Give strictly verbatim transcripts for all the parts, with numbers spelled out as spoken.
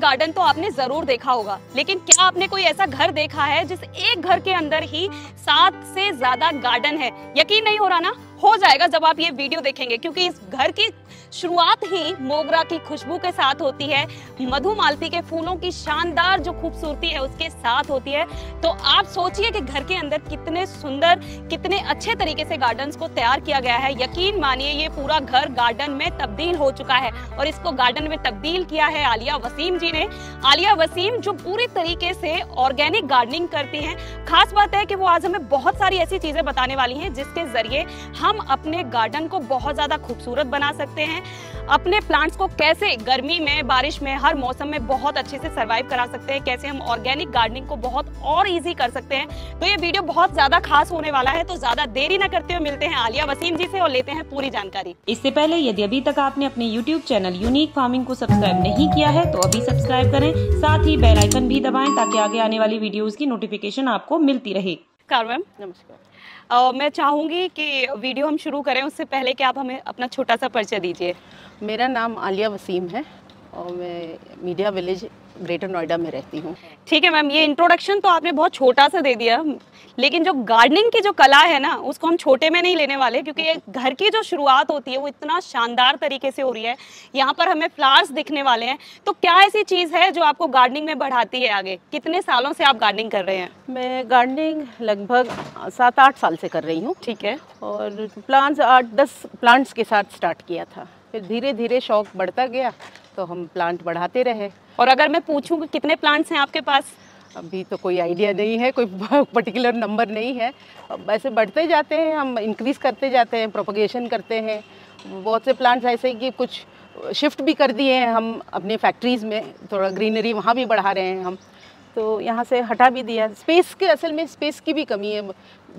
Garden तो आपने जरूर देखा होगा, लेकिन क्या आपने कोई ऐसा घर देखा है जिस एक घर के अंदर ही सात से ज्यादा गार्डन है? यकीन नहीं हो रहा ना? हो जाएगा जब आप ये वीडियो देखेंगे, क्योंकि इस घर की शुरुआत ही मोगरा की खुशबू के साथ होती है, मधुमालती के फूलों की शानदार जो खूबसूरती है उसके साथ होती है। तो आप सोचिए कि घर के अंदर कितने सुंदर, कितने अच्छे तरीके से गार्डन्स को तैयार किया गया है। यकीन मानिए ये पूरा घर गार्डन में तब्दील हो चुका है और इसको गार्डन में तब्दील किया है आलिया वसीम जी ने। आलिया वसीम जो पूरी तरीके से ऑर्गेनिक गार्डनिंग करती हैं। खास बात है कि वो आज हमें बहुत सारी ऐसी चीजें बताने वाली हैं जिसके जरिए हम अपने गार्डन को बहुत ज्यादा खूबसूरत बना सकते हैं, अपने प्लांट्स को कैसे गर्मी में, बारिश में, हर मौसम में बहुत अच्छे से सरवाइव करा सकते हैं, कैसे हम ऑर्गेनिक गार्डनिंग को बहुत और इजी कर सकते हैं। तो ये वीडियो बहुत ज्यादा खास होने वाला है, तो ज्यादा देरी न करते हुए मिलते हैं आलिया वसीम जी से और लेते हैं पूरी जानकारी। इससे पहले यदि अभी तक आपने अपने यूट्यूब चैनल यूनिक फार्मिंग को सब्सक्राइब नहीं किया है तो अभी सब्सक्राइब करें, साथ ही बेल आइकन भी दबाएं ताकि आगे आने वाली वीडियोस की नोटिफिकेशन आपको मिलती रहे। मैम नमस्कार। Uh, मैं चाहूँगी कि वीडियो हम शुरू करें उससे पहले कि आप हमें अपना छोटा सा परिचय दीजिए। मेरा नाम आलिया वसीम है और मैं मीडिया विलेज ग्रेटर नोएडा में रहती हूँ। ठीक है मैम, ये इंट्रोडक्शन तो आपने बहुत छोटा सा दे दिया, लेकिन जो गार्डनिंग की जो कला है ना उसको हम छोटे में नहीं लेने वाले, क्योंकि ये घर की जो शुरुआत होती है वो इतना शानदार तरीके से हो रही है। यहाँ पर हमें फ्लावर्स दिखने वाले हैं, तो क्या ऐसी चीज़ है जो आपको गार्डनिंग में बढ़ाती है आगे? कितने सालों से आप गार्डनिंग कर रहे हैं? मैं गार्डनिंग लगभग सात आठ साल से कर रही हूँ। ठीक है। और प्लांट्स आठ दस प्लांट्स के साथ स्टार्ट किया था, फिर धीरे धीरे शौक बढ़ता गया तो हम प्लांट बढ़ाते रहे। और अगर मैं पूछूं कि कितने प्लांट्स हैं आपके पास? अभी तो कोई आइडिया नहीं है, कोई पर्टिकुलर नंबर नहीं है, वैसे बढ़ते जाते हैं, हम इंक्रीज करते जाते हैं, प्रोपगेशन करते हैं। बहुत से प्लांट्स ऐसे कि कुछ शिफ्ट भी कर दिए हैं हम अपने फैक्ट्रीज़ में, थोड़ा ग्रीनरी वहाँ भी बढ़ा रहे हैं हम, तो यहाँ से हटा भी दिया। स्पेस के असल में स्पेस की भी कमी है,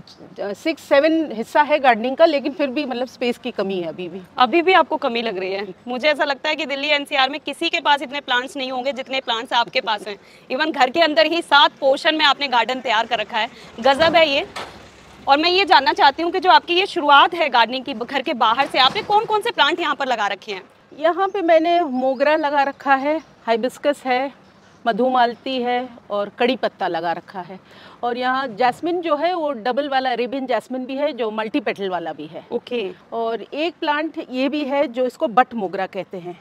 सिक्स सेवन हिस्सा है गार्डनिंग का, लेकिन फिर भी मतलब स्पेस की कमी है अभी भी। अभी भी आपको कमी लग रही है? मुझे ऐसा लगता है कि दिल्ली एनसीआर में किसी के पास इतने प्लांट्स नहीं होंगे जितने प्लांट्स आपके पास हैं। इवन घर के अंदर ही सात पोर्शन में आपने गार्डन तैयार कर रखा है, गजब है ये। और मैं ये जानना चाहती हूँ कि जो आपकी ये शुरुआत है गार्डनिंग की घर के बाहर से, आपने कौन कौन से प्लांट यहाँ पर लगा रखे हैं? यहाँ पे मैंने मोगरा लगा रखा है, हाइबिस्कस है, मधुमालती है और कड़ी पत्ता लगा रखा है। और यहाँ जैस्मिन जो है वो डबल वाला अरेबियन जैस्मिन भी है जो मल्टी पेटल वाला भी है। ओके। और एक प्लांट ये भी है जो इसको बट मोगरा कहते हैं,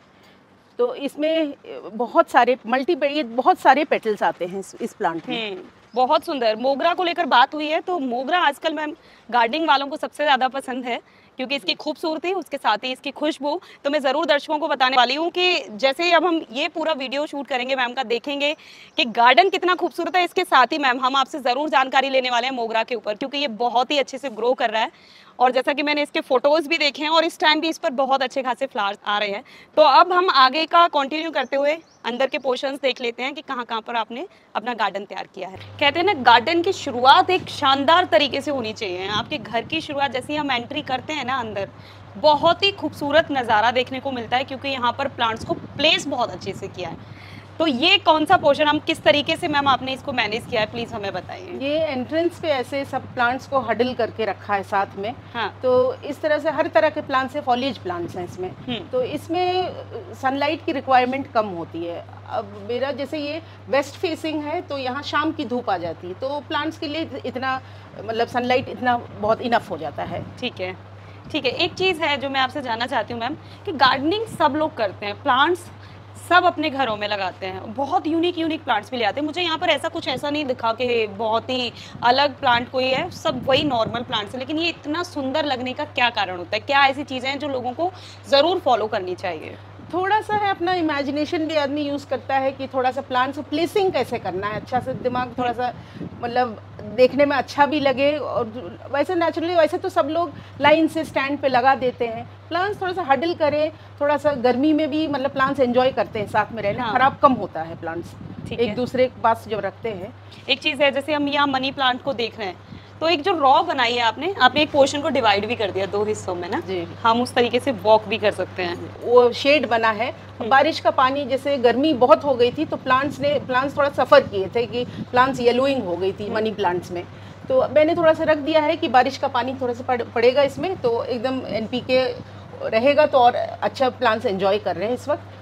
तो इसमें बहुत सारे मल्टी ये बहुत सारे पेटल्स आते हैं इस, इस प्लांट में। बहुत सुंदर। मोगरा को लेकर बात हुई है, तो मोगरा आजकल मैम गार्डनिंग वालों को सबसे ज़्यादा पसंद है, क्योंकि इसकी खूबसूरती, उसके साथ ही इसकी खुशबू। तो मैं ज़रूर दर्शकों को बताने वाली हूँ कि जैसे ही अब हम ये पूरा वीडियो शूट करेंगे मैम का, देखेंगे कि गार्डन कितना खूबसूरत है। इसके साथ ही मैम हम आपसे ज़रूर जानकारी लेने वाले हैं मोगरा के ऊपर, क्योंकि ये बहुत ही अच्छे से ग्रो कर रहा है। और जैसा कि मैंने इसके फोटोज़ भी देखे हैं और इस टाइम भी इस पर बहुत अच्छे खासे फ्लावर्स आ रहे हैं। तो अब हम आगे का कंटिन्यू करते हुए अंदर के पोर्शंस देख लेते हैं कि कहाँ कहाँ पर आपने अपना गार्डन तैयार किया है। कहते हैं ना, गार्डन की शुरुआत एक शानदार तरीके से होनी चाहिए। आपके घर की शुरुआत जैसे ही हम एंट्री करते हैं ना अंदर, बहुत ही खूबसूरत नज़ारा देखने को मिलता है, क्योंकि यहाँ पर प्लांट्स को प्लेस बहुत अच्छे से किया है। तो ये कौन सा पोर्शन, हम किस तरीके से मैम आपने इसको मैनेज किया है, प्लीज हमें बताइए। ये एंट्रेंस पे ऐसे सब प्लांट्स को हडल करके रखा है साथ में। हाँ। तो इस तरह से हर तरह के प्लांट्स है, फॉलिएज प्लांट्स हैं इसमें, तो इसमें सनलाइट की रिक्वायरमेंट कम होती है। अब मेरा जैसे ये वेस्ट फेसिंग है तो यहाँ शाम की धूप आ जाती है, तो प्लांट्स के लिए इतना मतलब सनलाइट इतना बहुत इनफ हो जाता है। ठीक है, ठीक है। एक चीज़ है जो मैं आपसे जानना चाहती हूँ मैम, कि गार्डनिंग सब लोग करते हैं, प्लांट्स सब अपने घरों में लगाते हैं, बहुत यूनिक यूनिक प्लांट्स भी ले आते हैं। मुझे यहाँ पर ऐसा कुछ ऐसा नहीं दिखा कि बहुत ही अलग प्लांट कोई है, सब वही नॉर्मल प्लांट्स है, लेकिन ये इतना सुंदर लगने का क्या कारण होता है? क्या ऐसी चीज़ें हैं जो लोगों को ज़रूर फॉलो करनी चाहिए? थोड़ा सा है, अपना इमेजिनेशन भी आदमी यूज़ करता है कि थोड़ा सा प्लांट्स को प्लेसिंग कैसे करना है अच्छा से, दिमाग थोड़ा सा मतलब देखने में अच्छा भी लगे। और वैसे नेचुरली वैसे तो सब लोग लाइन से स्टैंड पे लगा देते हैं, प्लांट्स थोड़ा सा हडल करें, थोड़ा सा गर्मी में भी मतलब प्लांट्स एंजॉय करते हैं साथ में रहना। हाँ। खराब कम होता है प्लांट्स एक दूसरे के पास जब रखते हैं। एक चीज़ है, जैसे हम यहाँ मनी प्लांट को देख रहे हैं, तो एक जो रॉ बनाई है आपने आपने एक पोर्शन को डिवाइड भी कर दिया दो हिस्सों में ना जी। हम उस तरीके से वॉक भी कर सकते हैं, वो शेड बना है। बारिश का पानी, जैसे गर्मी बहुत हो गई थी तो प्लांट्स ने प्लांट्स थोड़ा सफ़र किए थे कि प्लांट्स येलोइंग हो गई थी मनी प्लांट्स में, तो मैंने थोड़ा सा रख दिया है कि बारिश का पानी थोड़ा सा पड़ेगा इसमें तो एकदम एनपीके रहेगा, तो और अच्छा प्लांट्स एंजॉय कर रहे हैं इस वक्त।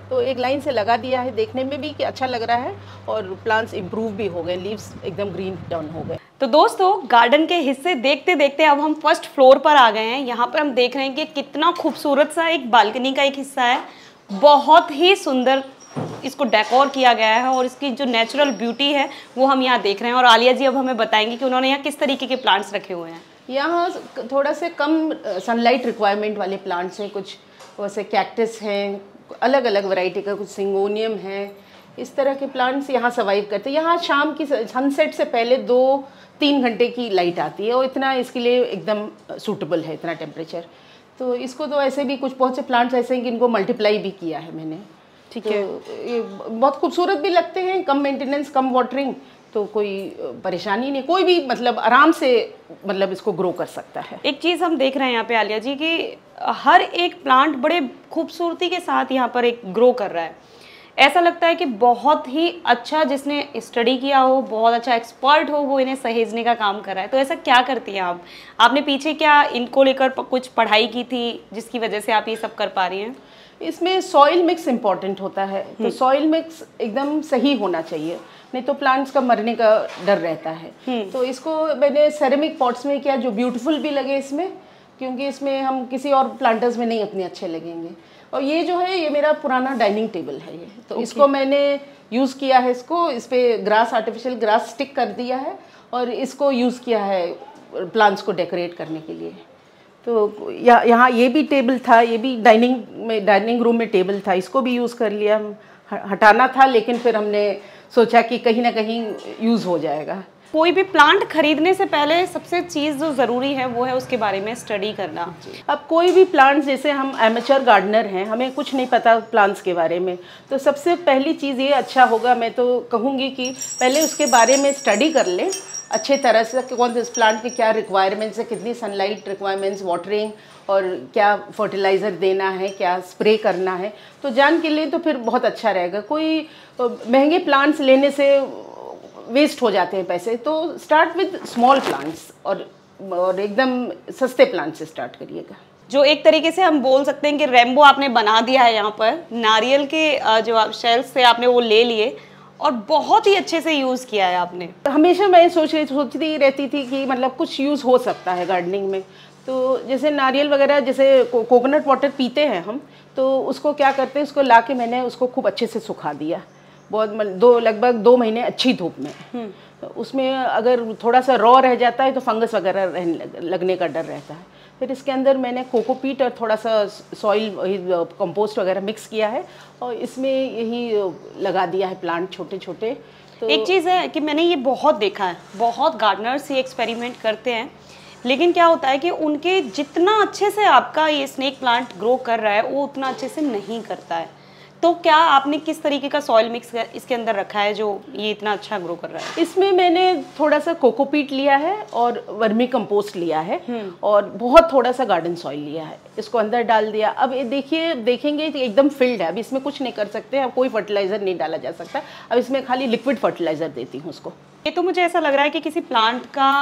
तो एक लाइन से लगा दिया है, देखने में भी कि अच्छा लग रहा है और प्लांट्स इम्प्रूव भी हो गए, लीव्स एकदम ग्रीन डाउन हो गए। तो दोस्तों गार्डन के हिस्से देखते देखते अब हम फर्स्ट फ्लोर पर आ गए हैं। यहाँ पर हम देख रहे हैं कि कितना खूबसूरत सा एक बालकनी का एक हिस्सा है, बहुत ही सुंदर इसको डेकोर किया गया है और इसकी जो नेचुरल ब्यूटी है वो हम यहाँ देख रहे हैं। और आलिया जी अब हमें बताएंगे कि उन्होंने यहाँ किस तरीके के प्लांट्स रखे हुए हैं। यहाँ थोड़ा से कम सनलाइट रिक्वायरमेंट वाले प्लांट्स हैं, कुछ वैसे कैक्टस हैं, अलग अलग वैरायटी का, कुछ सिंगोनियम है, इस तरह के प्लांट्स यहाँ सर्वाइव करते हैं। यहाँ शाम की सनसेट से पहले दो तीन घंटे की लाइट आती है और इतना इसके लिए एकदम सूटेबल है, इतना टेम्परेचर। तो इसको तो ऐसे भी कुछ बहुत से प्लांट्स ऐसे हैं कि इनको मल्टीप्लाई भी किया है मैंने। ठीक तो है, ये बहुत खूबसूरत भी लगते हैं, कम मेंटेनेंस, कम वाटरिंग, तो कोई परेशानी नहीं, कोई भी मतलब आराम से मतलब इसको ग्रो कर सकता है। एक चीज़ हम देख रहे हैं यहाँ पे आलिया जी कि हर एक प्लांट बड़े खूबसूरती के साथ यहाँ पर एक ग्रो कर रहा है। ऐसा लगता है कि बहुत ही अच्छा जिसने स्टडी किया हो, बहुत अच्छा एक्सपर्ट हो, वो इन्हें सहेजने का काम कर रहा है। तो ऐसा क्या करती हैं आप? आपने पीछे क्या इनको लेकर कुछ पढ़ाई की थी जिसकी वजह से आप ये सब कर पा रही हैं? इसमें सॉइल मिक्स इम्पॉर्टेंट होता है, तो सॉइल मिक्स एकदम सही होना चाहिए, नहीं तो प्लांट्स का मरने का डर रहता है। तो इसको मैंने सेरेमिक पॉट्स में किया जो ब्यूटीफुल भी लगे इसमें, क्योंकि इसमें हम किसी और प्लांटर्स में नहीं अपने अच्छे लगेंगे। और ये जो है ये मेरा पुराना डाइनिंग टेबल है ये, तो okay. इसको मैंने यूज़ किया है, इसको इस पर ग्रास, आर्टिफिशियल ग्रास स्टिक कर दिया है और इसको यूज़ किया है प्लांट्स को डेकोरेट करने के लिए। तो यहाँ यहाँ ये भी टेबल था, ये भी डाइनिंग में, डाइनिंग रूम में टेबल था, इसको भी यूज़ कर लिया। हटाना था लेकिन फिर हमने सोचा कि कहीं ना कहीं यूज़ हो जाएगा। कोई भी प्लांट खरीदने से पहले सबसे चीज़ जो ज़रूरी है वो है उसके बारे में स्टडी करना। अब कोई भी प्लांट्स, जैसे हम एमेचर गार्डनर हैं, हमें कुछ नहीं पता प्लांट्स के बारे में, तो सबसे पहली चीज़ ये अच्छा होगा, मैं तो कहूँगी कि पहले उसके बारे में स्टडी कर लें अच्छे तरह से कि कौन से इस प्लांट के क्या रिक्वायरमेंट्स है, कितनी सनलाइट रिक्वायरमेंट्स, वाटरिंग और क्या फर्टिलाइज़र देना है, क्या स्प्रे करना है, तो जान के लिए तो फिर बहुत अच्छा रहेगा। कोई महंगे प्लांट्स लेने से वेस्ट हो जाते हैं पैसे, तो स्टार्ट विद स्मॉल प्लांट्स और और एकदम सस्ते प्लांट से स्टार्ट करिएगा। जो एक तरीके से हम बोल सकते हैं कि रेम्बो आपने बना दिया है। यहाँ पर नारियल के जो आप शेल्स से आपने वो ले लिए और बहुत ही अच्छे से यूज़ किया है आपने। हमेशा मैं सोच रही सोचती रहती थी कि मतलब कुछ यूज़ हो सकता है गार्डनिंग में, तो जैसे नारियल वगैरह, जैसे को, कोकोनट वाटर पीते हैं हम, तो उसको क्या करते हैं, उसको ला के मैंने उसको खूब अच्छे से सुखा दिया, बहुत दो लगभग दो महीने अच्छी धूप में। तो उसमें अगर थोड़ा सा रॉ रह जाता है तो फंगस वगैरह रहने लगने का डर रहता है। फिर इसके अंदर मैंने कोकोपीट और थोड़ा सा सॉइल कंपोस्ट वगैरह मिक्स किया है और इसमें यही लगा दिया है प्लांट छोटे छोटे। तो एक चीज़ है कि मैंने ये बहुत देखा है, बहुत गार्डनर्स ये एक्सपेरिमेंट करते हैं, लेकिन क्या होता है कि उनके जितना अच्छे से आपका ये स्नेक प्लांट ग्रो कर रहा है वो उतना अच्छे से नहीं करता है। तो क्या आपने किस तरीके का सॉइल मिक्स इसके अंदर रखा है जो ये इतना अच्छा ग्रो कर रहा है? इसमें मैंने थोड़ा सा कोकोपीट लिया है और वर्मी कंपोस्ट लिया है और बहुत थोड़ा सा गार्डन सॉइल लिया है, इसको अंदर डाल दिया। अब ये देखिए, देखेंगे तो एकदम फिल्ड है, अब इसमें कुछ नहीं कर सकते, अब कोई फर्टिलाइजर नहीं डाला जा सकता। अब इसमें खाली लिक्विड फर्टिलाइजर देती हूँ उसको। ये तो मुझे ऐसा लग रहा है कि किसी प्लांट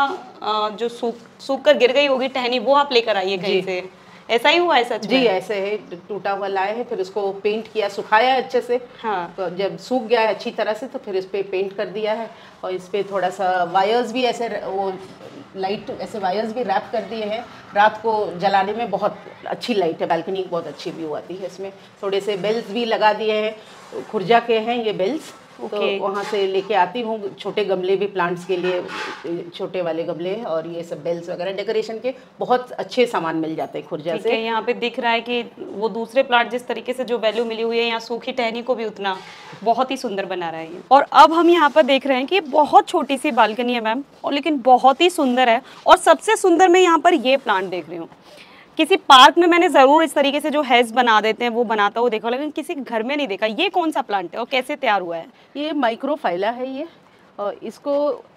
का जो सूख सूख कर गिर गई होगी टहनी, वो आप लेकर आइए कहीं से। ऐसा ही हुआ है सच में? जी ऐसे है, टूटा हुआ लाए हैं, फिर उसको पेंट किया, सुखाया अच्छे से। हाँ। तो जब सूख गया है अच्छी तरह से तो फिर इस पर पेंट कर दिया है और इस पर थोड़ा सा वायर्स भी ऐसे, वो लाइट ऐसे वायर्स भी रैप कर दिए हैं। रात को जलाने में बहुत अच्छी लाइट है, बालकनी की बहुत अच्छी व्यू आती है इसमें। थोड़े से बेल्स भी लगा दिए हैं, खुर्जा के हैं ये बेल्स। तो वहाँ से लेके आती हूँ, छोटे गमले भी प्लांट्स के लिए, छोटे वाले गमले और ये सब बेल्स वगैरह डेकोरेशन के बहुत अच्छे सामान मिल जाते हैं खुर्जा से। यहाँ पे दिख रहा है कि वो दूसरे प्लांट जिस तरीके से जो वैल्यू मिली हुई है, यहाँ सूखी टहनी को भी उतना बहुत ही सुंदर बना रहा है ये। और अब हम यहाँ पर देख रहे हैं कि बहुत छोटी सी बालकनी है मैम, और लेकिन बहुत ही सुंदर है। और सबसे सुंदर मैं यहाँ पर ये प्लांट देख रही हूँ। किसी पार्क में मैंने ज़रूर इस तरीके से जो हेज बना देते हैं वो बनाता हुआ देखा, लेकिन किसी घर में नहीं देखा। ये कौन सा प्लांट है और कैसे तैयार हुआ है? ये माइक्रोफाइला है ये, और इसको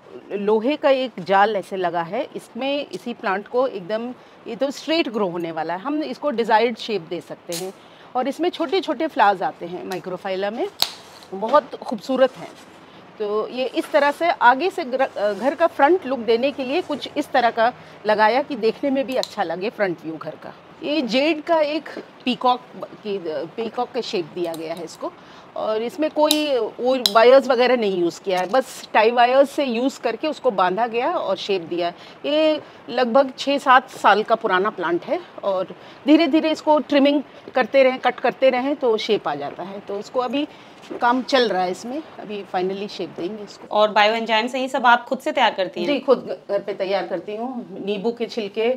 लोहे का एक जाल ऐसे लगा है, इसमें इसी प्लांट को एकदम, ये तो स्ट्रेट ग्रो होने वाला है, हम इसको डिज़ायर्ड शेप दे सकते हैं। और इसमें छोटे छोटे फ्लावर्स आते हैं माइक्रोफाइला में, बहुत खूबसूरत हैं। तो ये इस तरह से आगे से घर का फ्रंट लुक देने के लिए कुछ इस तरह का लगाया कि देखने में भी अच्छा लगे फ्रंट व्यू घर का। ये जेड का एक पीकॉक की पीकॉक का शेप दिया गया है इसको, और इसमें कोई वो वायर्स वगैरह नहीं यूज़ किया है, बस टाई वायर्स से यूज़ करके उसको बांधा गया और शेप दिया। ये लगभग छः सात साल का पुराना प्लांट है, और धीरे धीरे इसको ट्रिमिंग करते रहें, कट करते रहें तो शेप आ जाता है। तो इसको अभी काम चल रहा है, इसमें अभी फाइनली शेप देंगे इसको। और बायो एंजाइम से ये सब आप खुद से तैयार करती हैं? जी, खुद घर पे तैयार करती हूँ। नींबू के छिलके,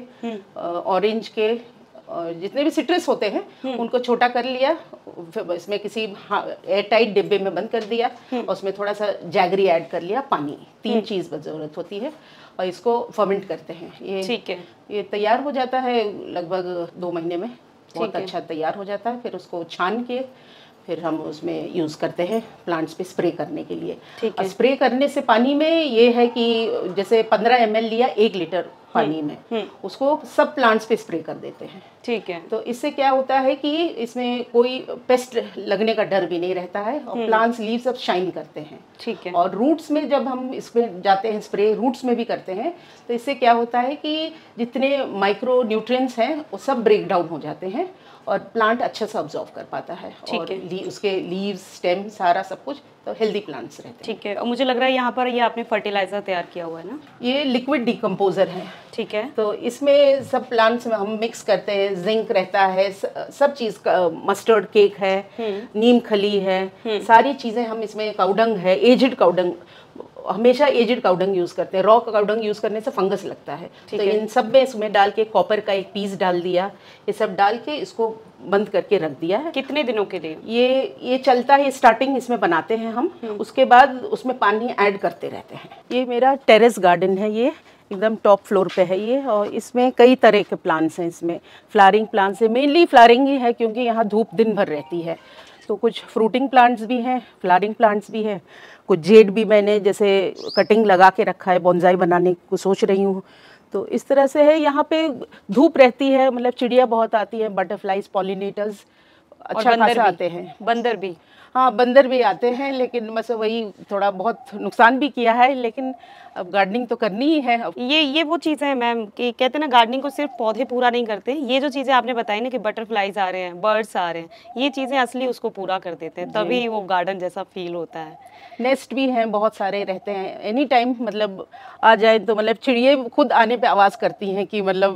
ऑरेंज के, और जितने भी सिट्रस होते हैं उनको छोटा कर लिया, फिर इसमें किसी एयर टाइट डिब्बे में बंद कर दिया, और उसमें थोड़ा सा जैगरी ऐड कर लिया, पानी, तीन चीज़ बस ज़रूरत होती है, और इसको फर्मेंट करते हैं। ये ठीक है, ये तैयार हो जाता है लगभग दो महीने में, बहुत अच्छा तैयार हो जाता है। फिर उसको छान के फिर हम उसमें यूज़ करते हैं प्लांट्स पे स्प्रे करने के लिए। ठीक है। स्प्रे करने से पानी में ये है कि जैसे पंद्रह एम एल लिया एक लीटर पानी में, उसको सब प्लांट्स पे स्प्रे कर देते हैं। ठीक है। तो इससे क्या होता है कि इसमें कोई पेस्ट लगने का डर भी नहीं रहता है, और प्लांट्स लीव सब शाइन करते हैं। ठीक है। और रूट्स में जब हम इसमें जाते हैं स्प्रे, रूट्स में भी करते हैं, तो इससे क्या होता है कि जितने माइक्रो न्यूट्रिएंट्स हैं वो सब ब्रेक डाउन हो जाते हैं, और प्लांट अच्छे से ऑब्जॉर्व कर पाता है, और ली, उसके लीव्स, स्टेम, सारा सब कुछ, तो हेल्दी प्लांट्स रहते हैं। ठीक है। और मुझे लग रहा है यहाँ पर ये आपने फर्टिलाइजर तैयार किया हुआ है ना? ये लिक्विड डिकम्पोजर है। ठीक है। तो इसमें सब प्लांट्स में हम मिक्स करते हैं, जिंक रहता है, सब चीज़ का, मस्टर्ड केक है, नीम खली है, सारी चीज़ें हम इसमें, काउडंग है, एजिड काउडंग, हमेशा एजिड काउडंग यूज़ करते हैं, रॉ काउडंग यूज़ करने से फंगस लगता है। तो इन सब में इसमें डाल के कॉपर का एक पीस डाल दिया, ये सब डाल के इसको बंद करके रख दिया है। कितने दिनों के लिए? ये ये चलता है, स्टार्टिंग इसमें बनाते हैं हम, उसके बाद उसमें पानी ऐड करते रहते हैं। ये मेरा टेरेस गार्डन है, ये एकदम टॉप फ्लोर पे है ये, और इसमें कई तरह के प्लांट्स हैं। इसमें फ्लावरिंग प्लांट्स है, मेनली फ्लावरिंग ही है क्योंकि यहाँ धूप दिन भर रहती है। तो कुछ फ्रूटिंग प्लांट्स भी हैं, फ्लावरिंग प्लांट्स भी हैं, कुछ जेड भी मैंने जैसे कटिंग लगा के रखा है, बोनसाई बनाने को सोच रही हूँ। तो इस तरह से है, यहाँ पे धूप रहती है, मतलब चिड़िया बहुत आती है, बटरफ्लाइज, पॉलिनेटर्स अच्छा खासा आते हैं। बंदर भी, हाँ बंदर भी आते हैं, लेकिन बस वही थोड़ा बहुत नुकसान भी किया है, लेकिन अब गार्डनिंग तो करनी ही है। अब ये ये वो चीज़ें हैं मैम कि कहते हैं ना, गार्डनिंग को सिर्फ पौधे पूरा नहीं करते, ये जो चीज़ें आपने बताई ना कि बटरफ्लाइज आ रहे हैं, बर्ड्स आ रहे हैं, ये चीज़ें असली उसको पूरा कर देते हैं, तभी वो गार्डन जैसा फील होता है। नेस्ट भी हैं, बहुत सारे रहते हैं, एनी टाइम मतलब आ जाए तो, मतलब चिड़िए खुद आने पे आवाज़ करती हैं कि मतलब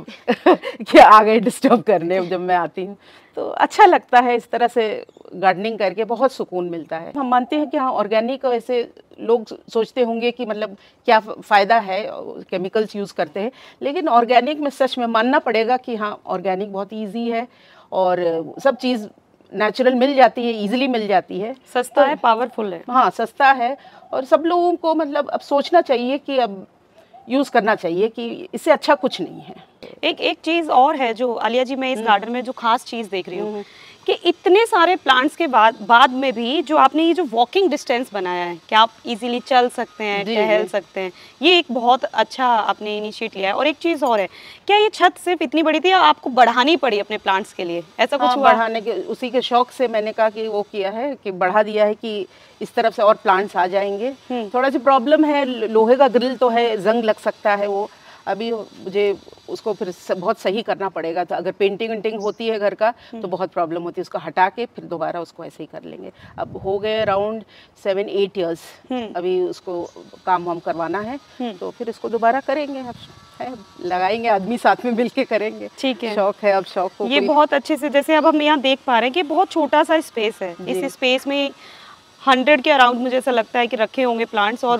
कि आ गए डिस्टर्ब करने जब मैं आती हूँ। तो अच्छा लगता है इस तरह से गार्डनिंग करके, बहुत सुकून मिलता है। हम मानते हैं कि हाँ ऑर्गेनिक, ऐसे लोग सोचते होंगे कि मतलब क्या फ़ायदा है, केमिकल्स यूज़ करते हैं, लेकिन ऑर्गेनिक में सच में मानना पड़ेगा कि हाँ ऑर्गेनिक बहुत ईजी है, और सब चीज़ नेचुरल मिल जाती है, इजीली मिल जाती है, सस्ता है, पावरफुल है। हाँ सस्ता है, और सब लोगों को मतलब अब सोचना चाहिए कि अब यूज़ करना चाहिए कि इससे अच्छा कुछ नहीं है। एक एक चीज़ और है जो आलिया जी, मैं इस गार्डन में जो खास चीज़ देख रही हूँ कि इतने सारे प्लांट्स के बाद बाद में भी जो आपने ये जो वॉकिंग डिस्टेंस बनाया है कि आप इजीली चल सकते हैं, टहल सकते हैं, ये एक बहुत अच्छा आपने इनिशिएट लिया है। और एक चीज़ और है, क्या ये छत सिर्फ इतनी बड़ी थी या आपको बढ़ानी पड़ी अपने प्लांट्स के लिए, ऐसा कुछ? हाँ, हुआ? बढ़ाने के उसी के शौक से मैंने कहा कि वो किया है कि बढ़ा दिया है कि इस तरफ से और प्लांट्स आ जाएंगे। थोड़ा सी प्रॉब्लम है, लोहे का ग्रिल तो है, जंग लग सकता है, वो अभी मुझे उसको फिर बहुत सही करना पड़ेगा। तो अगर पेंटिंग वेंटिंग होती है घर का तो बहुत प्रॉब्लम होती है, उसको हटा के फिर दोबारा उसको ऐसे ही कर लेंगे। अब हो गए अराउंड सेवन एट इयर्स अभी उसको काम वाम करवाना है, तो फिर इसको दोबारा करेंगे। अब है, लगाएंगे, आदमी साथ में मिलके करेंगे। ठीक है, शौक है, अब शौक को ये बहुत अच्छे से, जैसे अब हम यहाँ देख पा रहे हैं कि बहुत छोटा सा स्पेस है, इस स्पेस में हंड्रेड के अराउंड मुझे ऐसा लगता है कि रखे होंगे प्लांट्स, और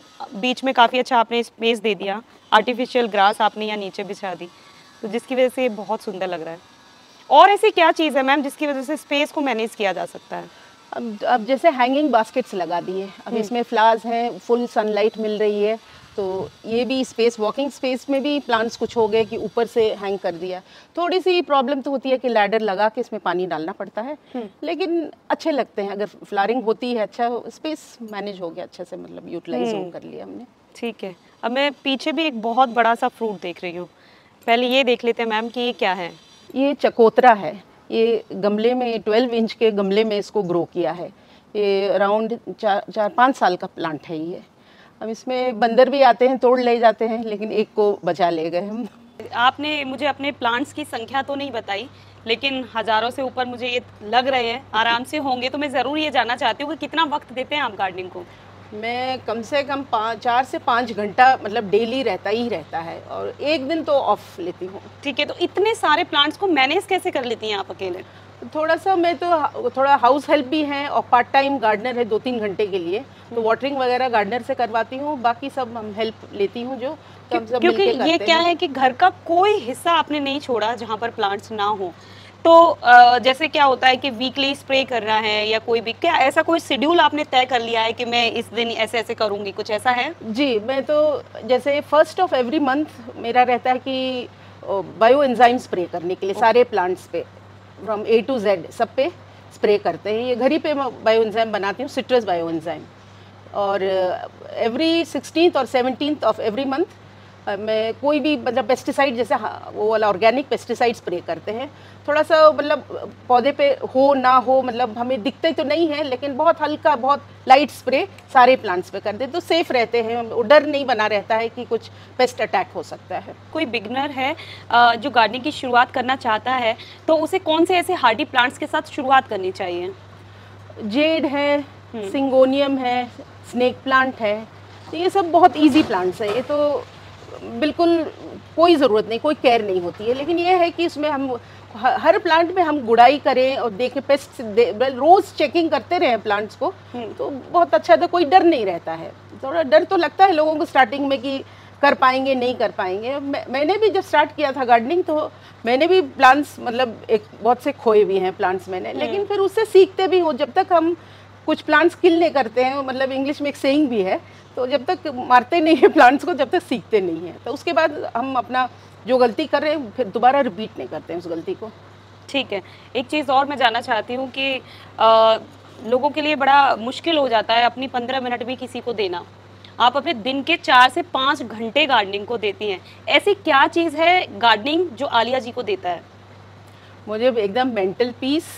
बीच में काफ़ी अच्छा आपने स्पेस दे दिया, आर्टिफिशियल ग्रास आपने यहाँ नीचे बिछा दी, तो जिसकी वजह से बहुत सुंदर लग रहा है। और ऐसी क्या चीज़ है मैम जिसकी वजह से स्पेस को मैनेज किया जा सकता है? अब अब जैसे हैंगिंग बास्केट्स लगा दिए, अब इसमें फ्लावर्स हैं, फुल सनलाइट मिल रही है, तो ये भी स्पेस, वॉकिंग स्पेस में भी प्लांट्स कुछ हो गए कि ऊपर से हैंग कर दिया। थोड़ी सी प्रॉब्लम तो होती है कि लैडर लगा के इसमें पानी डालना पड़ता है, लेकिन अच्छे लगते हैं। अगर फ्लावरिंग होती है, अच्छा स्पेस मैनेज हो गया अच्छे से, मतलब यूटिलाइज कर लिया हमने। ठीक है, अब मैं पीछे भी एक बहुत बड़ा सा फ्रूट देख रही हूँ, पहले ये देख लेते हैं मैम कि ये क्या है। ये चकोतरा है, ये गमले में, ट्वेल्व इंच के गमले में इसको ग्रो किया है। ये अराउंड चार चार पाँच साल का प्लांट है ये। अब इसमें बंदर भी आते हैं, तोड़ ले जाते हैं, लेकिन एक को बचा ले गए हम। आपने मुझे अपने प्लांट्स की संख्या तो नहीं बताई, लेकिन हजारों से ऊपर मुझे ये लग रहे हैं, आराम से होंगे। तो मैं ज़रूर ये जानना चाहती हूँ कि कितना वक्त देते हैं आप गार्डनिंग को? मैं कम से कम पाँच चार से पाँच घंटा मतलब डेली रहता ही रहता है, और एक दिन तो ऑफ लेती हूँ। ठीक है, तो इतने सारे प्लांट्स को मैनेज कैसे कर लेती हैं आप अकेले? थोड़ा सा मैं तो थोड़ा हाउस हेल्प भी है और पार्ट टाइम गार्डनर है दो तीन घंटे के लिए, तो वाटरिंग वगैरह गार्डनर से करवाती हूँ, बाकी सब हम हेल्प लेती हूँ जो सब सब क्योंकि ये क्या है कि घर का कोई हिस्सा आपने नहीं छोड़ा जहाँ पर प्लांट्स ना हो। तो जैसे क्या होता है कि वीकली स्प्रे करना है या कोई भी, क्या ऐसा कोई शेड्यूल आपने तय कर लिया है कि मैं इस दिन ऐसे ऐसे करूँगी, कुछ ऐसा है? जी, मैं तो जैसे फर्स्ट ऑफ एवरी मंथ मेरा रहता है कि बायो एंजाइम स्प्रे करने के लिए सारे प्लांट्स पे, फ्रॉम ए टू जेड सब पे स्प्रे करते हैं। ये घर ही पे मैं बायो एंजाइम बनाती हूँ, सिट्रस बायो एंजाइम। और एवरी सिक्सटीन्थ और सेवनटीन्थ ऑफ एवरी मंथ मैं कोई भी मतलब पेस्टिसाइड, जैसे वो वाला ऑर्गेनिक पेस्टिसाइड स्प्रे करते हैं। थोड़ा सा मतलब पौधे पे हो ना हो, मतलब हमें दिखते तो नहीं है, लेकिन बहुत हल्का, बहुत लाइट स्प्रे सारे प्लांट्स पे कर दे तो सेफ रहते हैं, डर नहीं बना रहता है कि कुछ पेस्ट अटैक हो सकता है। कोई बिगनर है जो गार्डनिंग की शुरुआत करना चाहता है, तो उसे कौन से ऐसे हार्डी प्लांट्स के साथ शुरुआत करनी चाहिए? जेड है, सिंगोनियम है, स्नेक प्लांट है, तो ये सब बहुत इजी प्लांट्स है। ये तो बिल्कुल कोई ज़रूरत नहीं, कोई केयर नहीं होती है, लेकिन ये है कि इसमें हम हर प्लांट में हम गुड़ाई करें और देखें, पेस्ट दे, रोज़ चेकिंग करते रहें प्लांट्स को, तो बहुत अच्छा, तो कोई डर नहीं रहता है। थोड़ा डर तो लगता है लोगों को स्टार्टिंग में कि कर पाएंगे नहीं कर पाएंगे। मैं, मैंने भी जब स्टार्ट किया था गार्डनिंग तो मैंने भी प्लांट्स मतलब एक बहुत से खोए भी हैं प्लांट्स मैंने, लेकिन फिर उससे सीखते भी हो। जब तक हम कुछ प्लांट्स किल नहीं करते हैं, मतलब इंग्लिश में एक सेइंग भी है, तो जब तक मारते नहीं है प्लांट्स को, जब तक सीखते नहीं हैं, तो उसके बाद हम अपना जो गलती कर रहे हैं फिर दोबारा रिपीट नहीं करते हैं उस गलती को। ठीक है, एक चीज़ और मैं जानना चाहती हूँ कि आ, लोगों के लिए बड़ा मुश्किल हो जाता है अपनी पंद्रह मिनट भी किसी को देना। आप अपने दिन के चार से पाँच घंटे गार्डनिंग को देती हैं, ऐसी क्या चीज़ है गार्डनिंग जो आलिया जी को देता है? मुझे एकदम मेंटल पीस,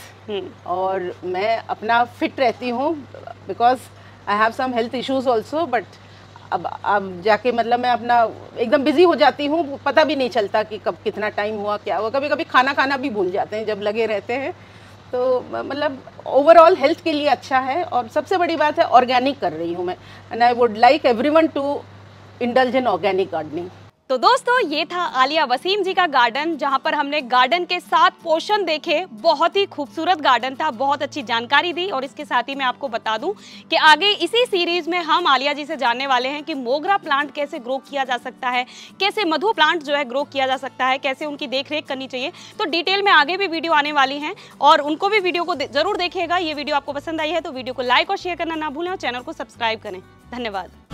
और मैं अपना फिट रहती हूँ, because I have some health issues also, but अब अब जाके मतलब मैं अपना एकदम बिजी हो जाती हूँ, पता भी नहीं चलता कि कब कितना टाइम हुआ क्या हुआ। कभी कभी खाना खाना भी भूल जाते हैं जब लगे रहते हैं। तो मतलब ओवरऑल हेल्थ के लिए अच्छा है, और सबसे बड़ी बात है ऑर्गेनिक कर रही हूँ मैं, and I would like everyone to indulge in organic gardening. तो दोस्तों, ये था आलिया वसीम जी का गार्डन, जहां पर हमने गार्डन के सात पोर्शन देखे। बहुत ही खूबसूरत गार्डन था, बहुत अच्छी जानकारी दी। और इसके साथ ही मैं आपको बता दूं कि आगे इसी सीरीज में हम आलिया जी से जानने वाले हैं कि मोगरा प्लांट कैसे ग्रो किया जा सकता है, कैसे मधु प्लांट जो है ग्रो किया जा सकता है, कैसे उनकी देखरेख करनी चाहिए। तो डिटेल में आगे भी वीडियो आने वाली हैं, और उनको भी वीडियो को जरूर देखिएगा। ये वीडियो आपको पसंद आई है तो वीडियो को लाइक और शेयर करना ना भूलें, और चैनल को सब्सक्राइब करें। धन्यवाद।